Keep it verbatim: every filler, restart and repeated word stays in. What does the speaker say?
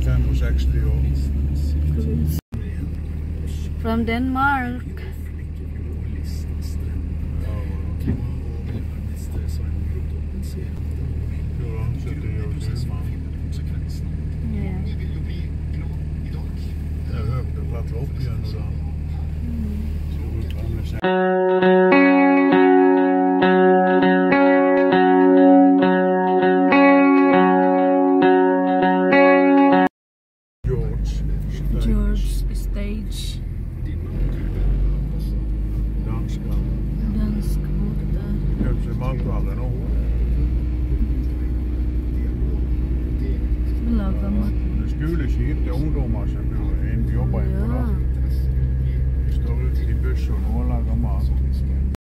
femogseksti år. From Denmark. Jeg hørte det klatre opp igjen og da. Georg Stage. Dansk. Dansk båt. Kanskje matvarer nå. Lager mat. Det skoleskip til ungdommer som jobber i